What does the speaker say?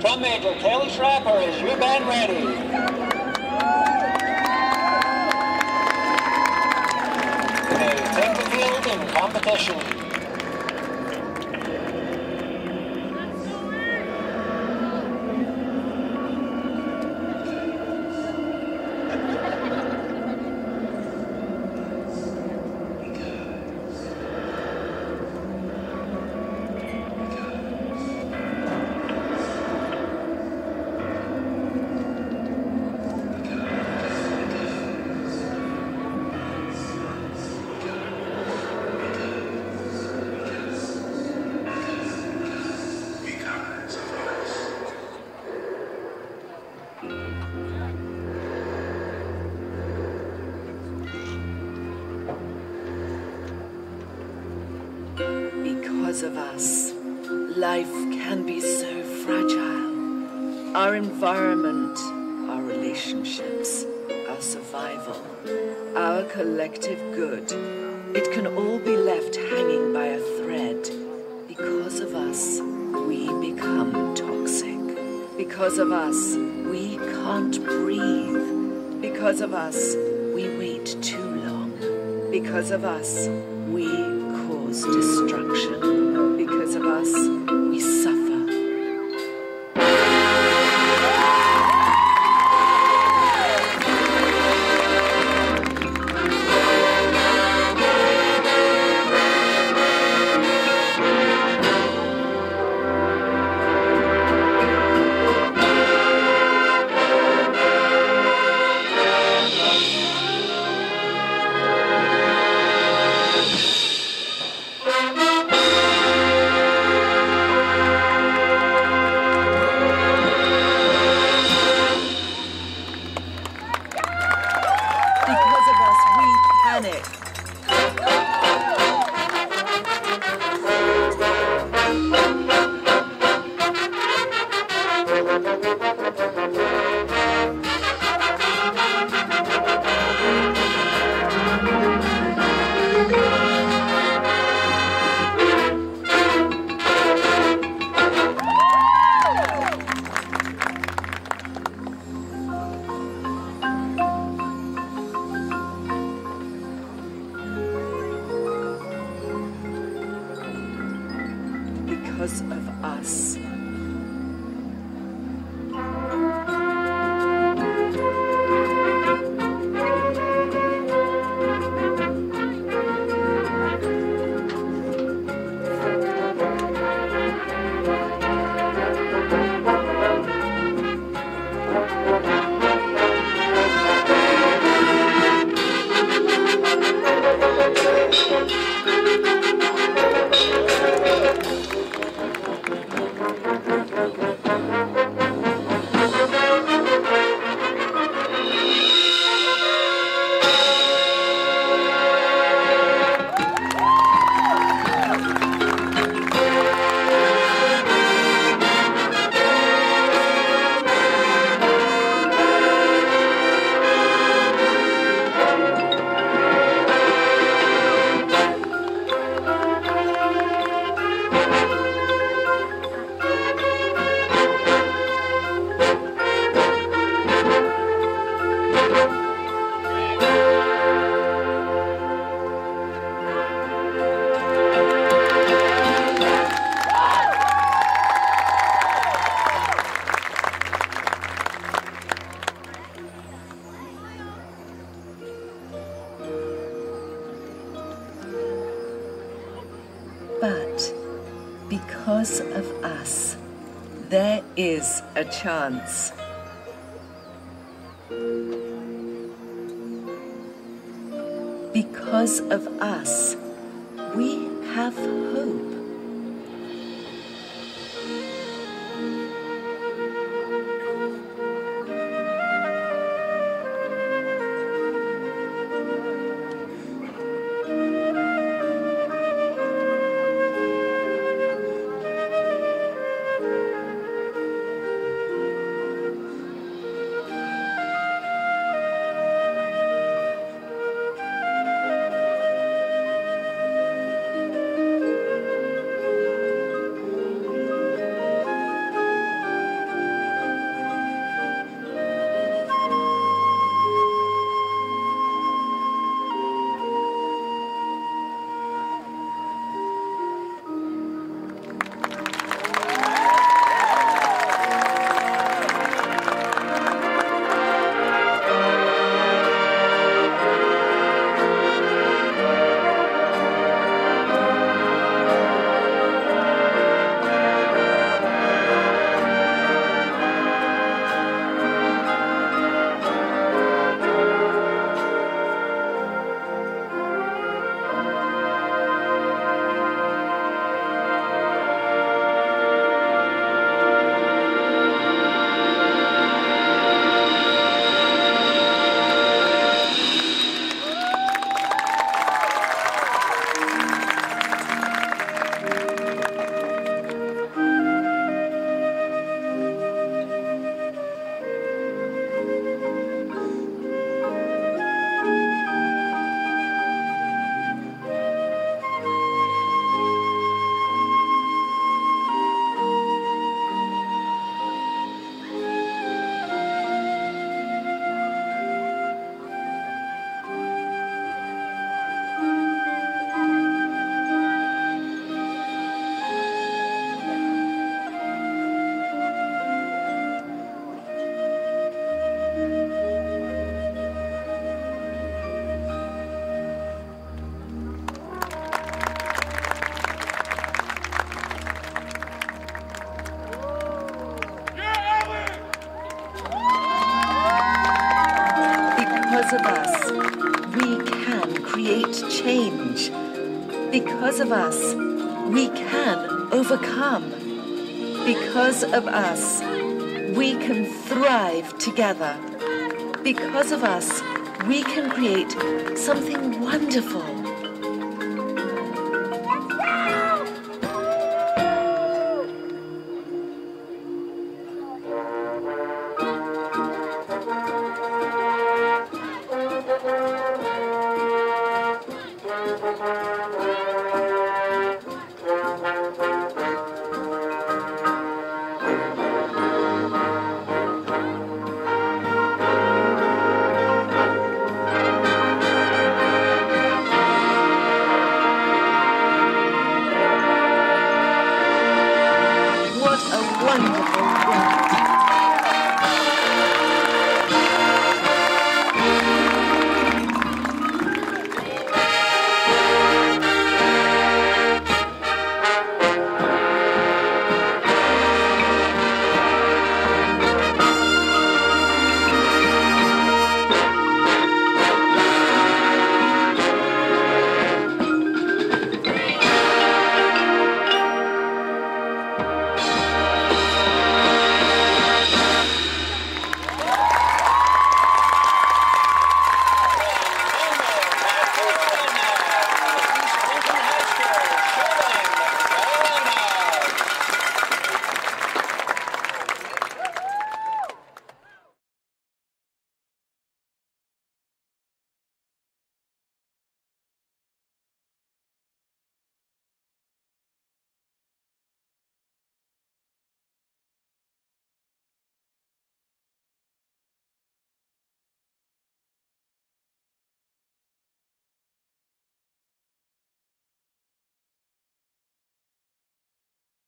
Drum major Kelly Schrapper, is your band ready? They take the field in competition. Because of us, life can be so fragile. Our environment, our relationships, our survival, our collective good. It can all be left hanging by a thread. Because of us, we become toxic. Because of us, we can't breathe. Because of us, we wait too long. Because of us, we cause destruction. Because of us, we suffer. Because of us. But because of us, there is a chance. Because of us, we have hope. Because of us, we can create change. Because of us, we can overcome. Because of us, we can thrive together. Because of us, we can create something wonderful.